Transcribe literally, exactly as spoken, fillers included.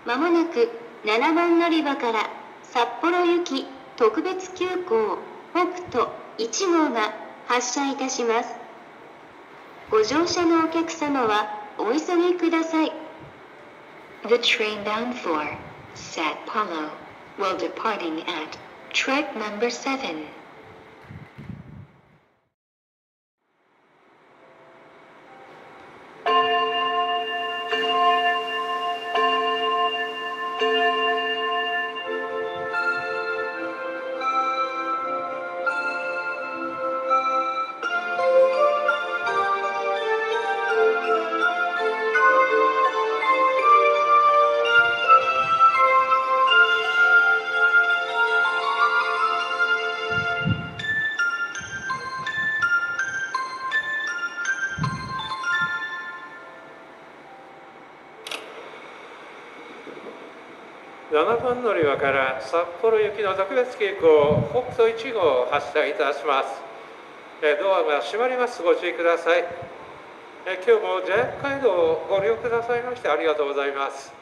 まもなくななばん乗り場から札幌行き特別急行北斗いち号が発車いたします。ご乗車のお客様はお急ぎください。The train bound for Sapporo will departing at track number seven. ななばん乗り場から札幌行きの特別急行北斗いち号を発車いたします。ドアが閉まります。ご注意ください。今日もジャイアント街道をご利用くださいましてありがとうございます。